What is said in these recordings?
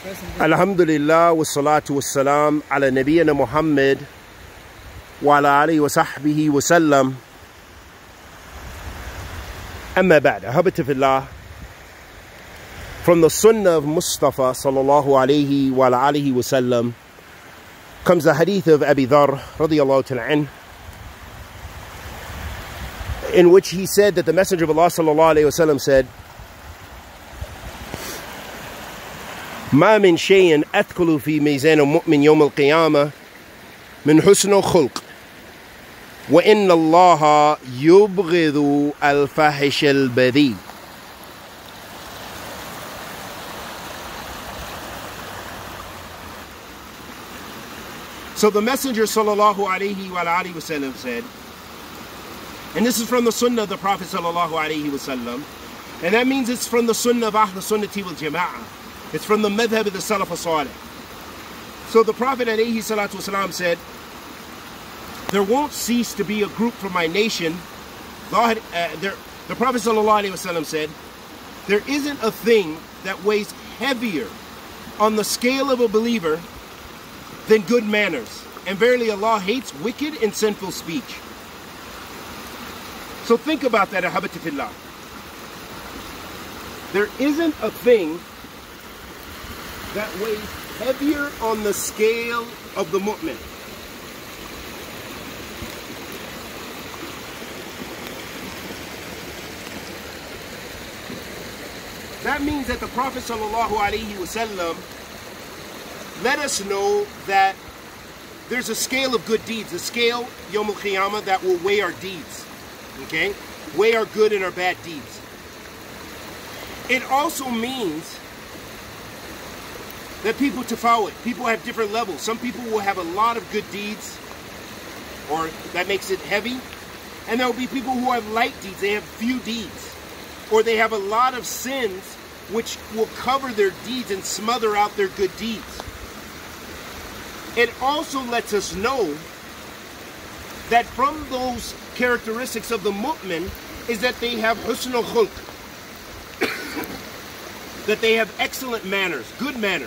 Alhamdulillah wassalatu wassalam ala nabiyyina Muhammad wa ala alihi wa sahbihi wa sallam. Amma ba'd. Ahabati fillah. From the sunnah of Mustafa sallallahu alayhi wa ala alihi wa sallam comes the hadith of Abi Dharr radiyallahu ta'ala anhu, in which he said that the Messenger of Allah sallallahu alayhi wa sallam said, ما من شيء أثقل في ميزان المؤمن يوم القيامة من حسن الخلق وإن الله يبغض الفاحش البذيء. So the Messenger sallallahu alayhi wa alihi wa sallam said, and this is from the sunnah of the Prophet sallallahu alayhi wa sallam, and that means it's from the sunnah of Ahl Sunnati wal Jama'ah. It's from the madhab of the Salaf as-Salih. So the Prophet alayhi salatu wasalam said, there won't cease to be a group from my nation. The Prophet sallallahu alayhi wasallam said, there isn't a thing that weighs heavier on the scale of a believer than good manners. And verily Allah hates wicked and sinful speech. So think about that, ahabati fillah. There isn't a thing that weighs heavier on the scale of the mu'min. That means that the Prophet sallallahu alaihi wasallam let us know that there's a scale of good deeds, a scale, Yawm al-Qiyamah, that will weigh our deeds, okay? Weigh our good and our bad deeds. It also means that people tafawut, people have different levels. Some people will have a lot of good deeds, or that makes it heavy, and there will be people who have light deeds, they have few deeds, or they have a lot of sins which will cover their deeds and smother out their good deeds. It also lets us know that from those characteristics of the mu'min is that they have husn al-khulq, that they have excellent manners, good manners.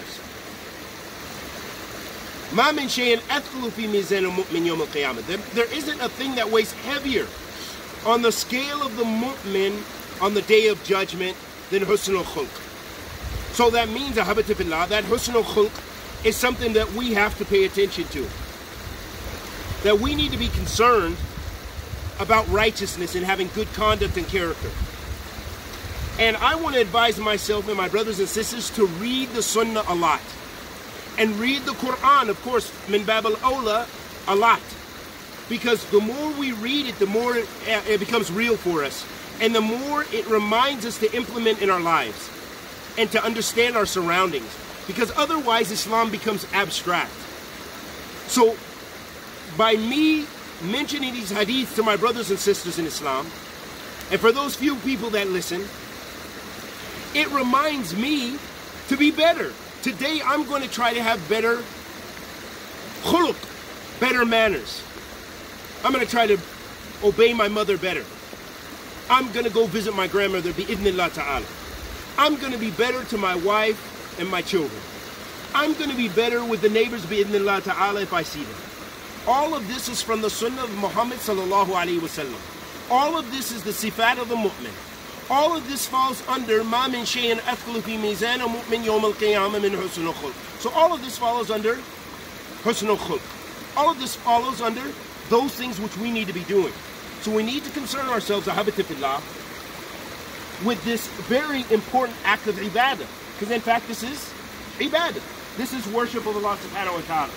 ما من شيء أثقل في ميزان المؤمن يوم القيامة. There isn't a thing that weighs heavier on the scale of the mu'min on the day of judgment than husn al-khulq. So that means, ahabati fillah, that husn al-khulq is something that we have to pay attention to. That we need to be concerned about righteousness and having good conduct and character. And I want to advise myself and my brothers and sisters to read the sunnah a lot. And read the Quran, of course, min bab al-awla, a lot. Because the more we read it, the more it becomes real for us. And the more it reminds us to implement in our lives. And to understand our surroundings. Because otherwise Islam becomes abstract. So, by me mentioning these hadiths to my brothers and sisters in Islam, and for those few people that listen, it reminds me to be better. Today I'm going to try to have better khuluq, better manners. I'm going to try to obey my mother better. I'm going to go visit my grandmother bi-idhnillah ta'ala. I'm going to be better to my wife and my children. I'm going to be better with the neighbors bi-idhnillah ta'ala if I see them. All of this is from the sunnah of Muhammad sallallahu alayhi wa sallam. All of this is the sifat of the mu'min. All of this falls under ma min shay'in athqalu fi mizan al-mu'min yawm al-qiyamah min husn al-khulq. So all of this follows under husn al-khulq. All of this follows under those things which we need to be doing. So we need to concern ourselves, ahabati fillah, with this very important act of ibadah. Because in fact this is ibadah. This is worship of Allah subhanahu wa ta'ala.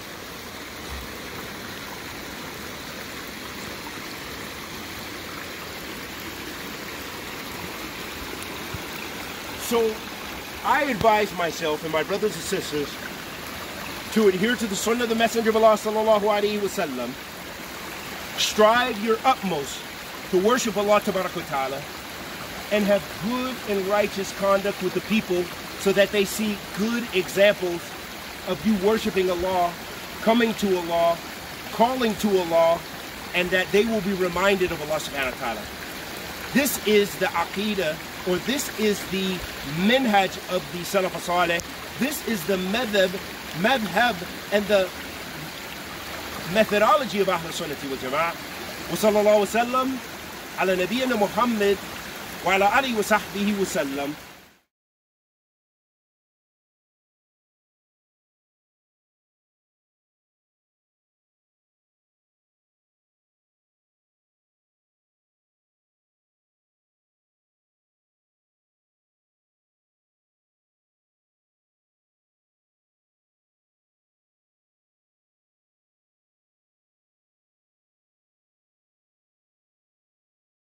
So I advise myself and my brothers and sisters to adhere to the sunnah of the Messenger of Allah sallallahu alaihi wasallam. Strive your utmost to worship Allah tabarak wa ta'ala and have good and righteous conduct with the people so that they see good examples of you worshiping Allah, coming to Allah, calling to Allah, and that they will be reminded of Allah subhanahu wa ta'ala. This is the aqeedah, or this is the minhaj of the Salaf as-Salih. This is the madhab, and the methodology of Ahl Sunnati wal Jama'ah. وصلى الله وسلم على نبينا محمد وعلى آله وصحبه وسلم.